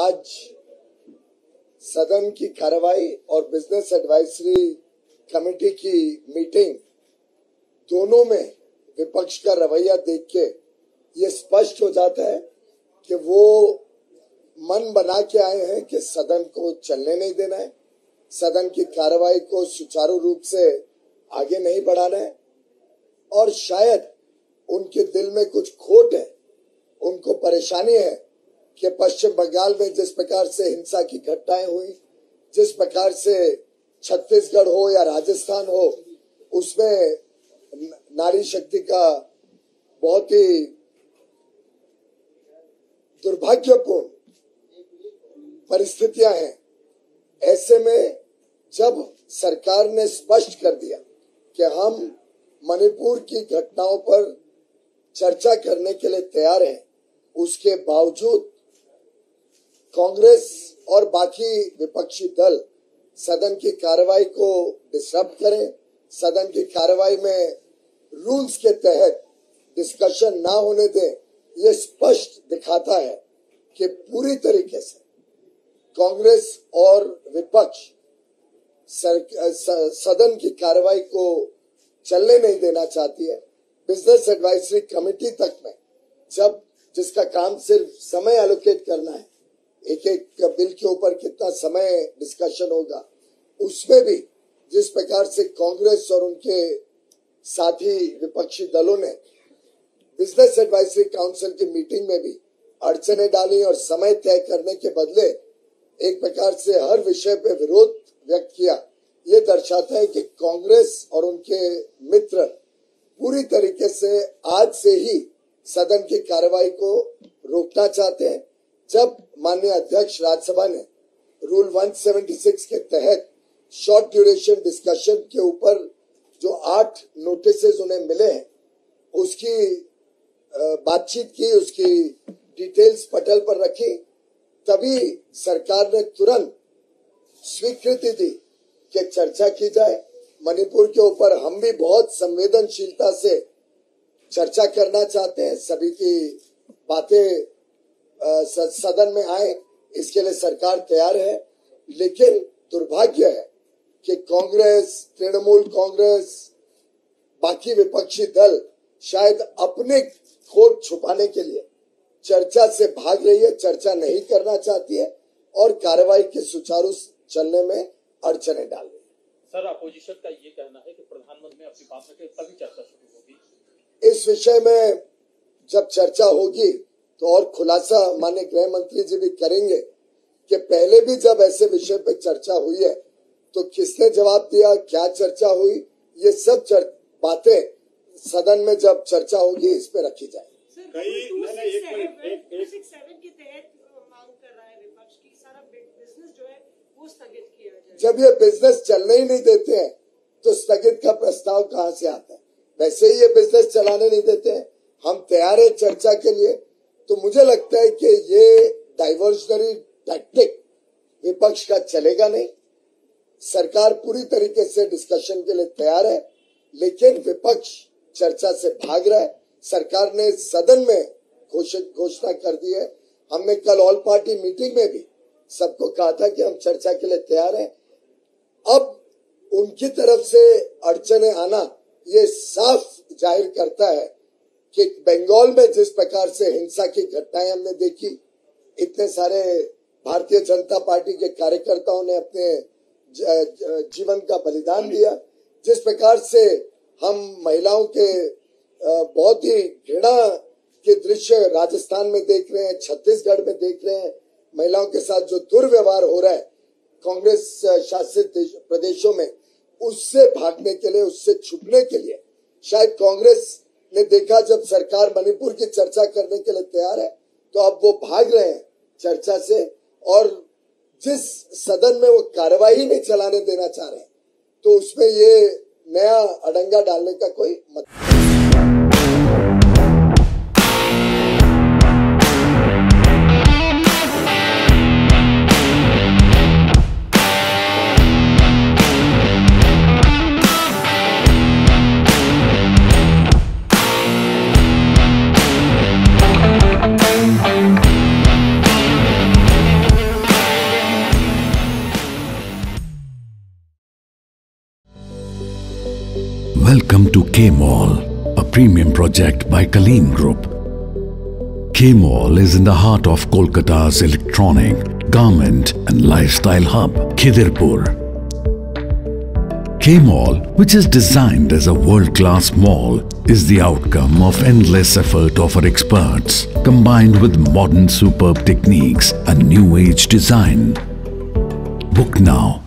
आज सदन की कार्रवाई और बिजनेस एडवाइजरी कमेटी की मीटिंग दोनों में विपक्ष का रवैया देख के ये स्पष्ट हो जाता है कि वो मन बना के आए हैं कि सदन को चलने नहीं देना है, सदन की कार्रवाई को सुचारू रूप से आगे नहीं बढ़ाना है और शायद उनके दिल में कुछ खोट है, उनको परेशानी है कि पश्चिम बंगाल में जिस प्रकार से हिंसा की घटनाएं हुई, जिस प्रकार से छत्तीसगढ़ हो या राजस्थान हो, उसमें नारी शक्ति का बहुत ही दुर्भाग्यपूर्ण परिस्थितियां हैं। ऐसे में जब सरकार ने स्पष्ट कर दिया कि हम मणिपुर की घटनाओं पर चर्चा करने के लिए तैयार हैं, उसके बावजूद कांग्रेस और बाकी विपक्षी दल सदन की कार्रवाई को डिस्टर्ब करें, सदन की कार्रवाई में रूल्स के तहत डिस्कशन ना होने दें, ये स्पष्ट दिखाता है कि पूरी तरीके से कांग्रेस और विपक्ष सदन की कार्रवाई को चलने नहीं देना चाहती है। बिजनेस एडवाइजरी कमेटी तक में जब जिसका काम सिर्फ समय एलोकेट करना है, एक एक बिल के ऊपर कितना समय डिस्कशन होगा, उसमें भी जिस प्रकार से कांग्रेस और उनके साथी विपक्षी दलों ने बिजनेस एडवाइजरी काउंसिल की मीटिंग में भी अड़चने डाली और समय तय करने के बदले एक प्रकार से हर विषय पे विरोध व्यक्त किया, ये दर्शाता है कि कांग्रेस और उनके मित्र पूरी तरीके से आज से ही सदन की कार्रवाई को रोकना चाहते हैं। जब माननीय अध्यक्ष राज्यसभा ने रूल 176 के तहत शॉर्ट ड्यूरेशन डिस्कशन के ऊपर जो 8 नोटिसेस उन्हें मिले हैं, उसकी बातचीत की, उसकी डिटेल्स पटल पर रखी, तभी सरकार ने तुरंत स्वीकृति दी कि चर्चा की जाए। मणिपुर के ऊपर हम भी बहुत संवेदनशीलता से चर्चा करना चाहते हैं, सभी की बातें सदन में आए, इसके लिए सरकार तैयार है। लेकिन दुर्भाग्य है कि कांग्रेस, तृणमूल कांग्रेस, बाकी विपक्षी दल शायद अपने खोट छुपाने के लिए चर्चा से भाग रही है, चर्चा नहीं करना चाहती है और कार्रवाई के सुचारू चलने में अड़चने डाल रही है। सर, अपोजिशन का ये कहना है कि प्रधानमंत्री अपनी बात रखे तभी चर्चा शुरू होगी। इस विषय में जब चर्चा होगी तो और खुलासा माननीय गृह मंत्री जी भी करेंगे कि पहले भी जब ऐसे विषय पर चर्चा हुई है तो किसने जवाब दिया, क्या चर्चा हुई, ये सब बातें सदन में जब चर्चा होगी इस पे रखी जाएगी। जब ये बिजनेस चलने ही नहीं देते हैं तो स्थगित का प्रस्ताव कहाँ से आता है? वैसे ही ये बिजनेस चलाने नहीं देते हैं, हम तैयार है चर्चा के लिए। तो मुझे लगता है कि ये डाइवर्जनरी टैक्टिक विपक्ष का चलेगा नहीं। सरकार पूरी तरीके से डिस्कशन के लिए तैयार है, लेकिन विपक्ष चर्चा से भाग रहा है। सरकार ने सदन में घोषणा कर दी है। हमने कल ऑल पार्टी मीटिंग में भी सबको कहा था कि हम चर्चा के लिए तैयार हैं। अब उनकी तरफ से अड़चने आना ये साफ जाहिर करता है कि बंगाल में जिस प्रकार से हिंसा की घटनाएं हमने देखी, इतने सारे भारतीय जनता पार्टी के कार्यकर्ताओं ने अपने जीवन का बलिदान दिया, जिस प्रकार से हम महिलाओं के बहुत ही घृणा के दृश्य राजस्थान में देख रहे हैं, छत्तीसगढ़ में देख रहे हैं, महिलाओं के साथ जो दुर्व्यवहार हो रहा है कांग्रेस शासित प्रदेशों में, उससे भागने के लिए, उससे छुपने के लिए शायद कांग्रेस ने देखा जब सरकार मणिपुर की चर्चा करने के लिए तैयार है तो अब वो भाग रहे हैं चर्चा से, और जिस सदन में वो कार्रवाई नहीं चलाने देना चाह रहे हैं तो उसमें ये नया अड़ंगा डालने का कोई मतलब Welcome to K-Mall, a premium project by Kaleem Group. K-Mall is in the heart of Kolkata's electronic, garment and lifestyle hub, Khidirpur. K-Mall, which is designed as a world-class mall, is the outcome of endless effort of our experts, combined with modern superb techniques and new-age design. Book now